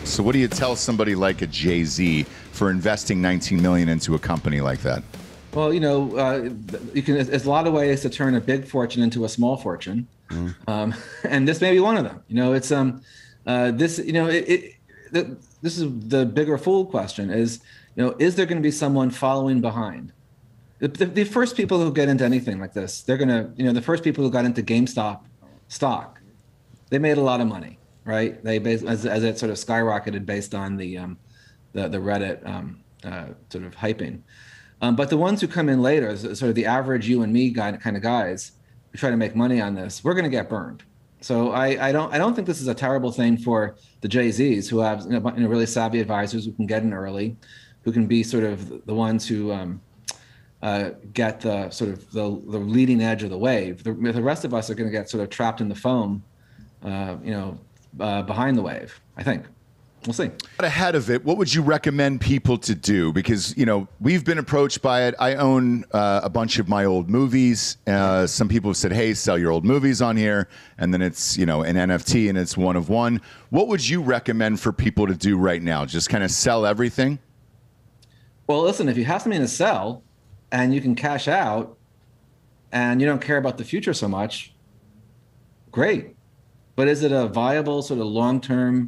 So what do you tell somebody like a Jay-Z for investing $19 million into a company like that? Well, you can. There's a lot of ways to turn a big fortune into a small fortune, and this may be one of them. This is the bigger fool question: is there going to be someone following behind? The first people who get into anything like this, they're going to, the first people who got into GameStop stock, they made a lot of money, right? They as it sort of skyrocketed based on the Reddit sort of hyping. But the ones who come in later, sort of the average you and me kind of guys who try to make money on this, we're going to get burned. So I don't think this is a terrible thing for the Jay-Z's who have really savvy advisors who can get in early, who can be sort of the ones who get the sort of the leading edge of the wave. The rest of us are going to get sort of trapped in the foam, behind the wave. I think. We'll see. Ahead of it, what would you recommend people to do? Because, we've been approached by it. I own a bunch of my old movies. Some people have said, hey, sell your old movies on here. And then it's, an NFT and it's one of one. What would you recommend for people to do right now? Just kind of sell everything? Well, listen, if you have something to sell and you can cash out and you don't care about the future so much, great. But is it a viable sort of long-term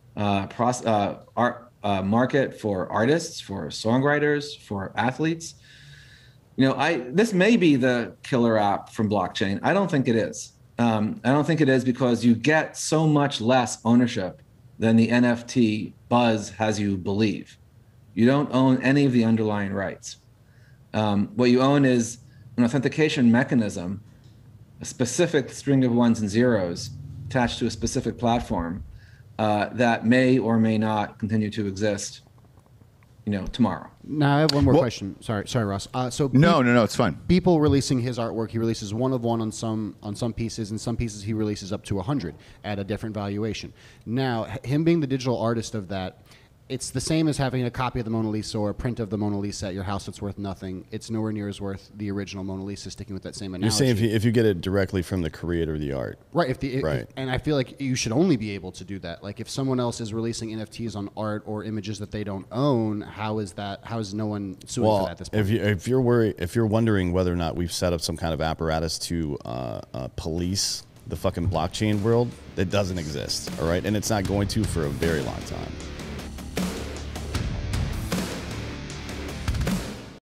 market for artists, for songwriters, for athletes? This may be the killer app from blockchain. I don't think it is. I don't think it is because you get so much less ownership than the NFT buzz has you believe. You don't own any of the underlying rights. What you own is an authentication mechanism, a specific string of ones and zeros attached to a specific platform that may or may not continue to exist, tomorrow. Now I have one more question. Sorry, Ross. No, it's fine. People releasing his artwork, he releases one of one on some pieces, and some pieces he releases up to 100 at a different valuation. Now, him being the digital artist of that, it's the same as having a copy of the Mona Lisa or a print of the Mona Lisa at your house that's worth nothing. It's nowhere near as worth the original Mona Lisa, sticking with that same analogy. You're saying if you get it directly from the creator of the art. Right. And I feel like you should only be able to do that. Like if someone else is releasing NFTs on art or images that they don't own, how is no one suing for that at this point? If you're wondering whether or not we've set up some kind of apparatus to police the fucking blockchain world, it doesn't exist. All right. And it's not going to for a very long time.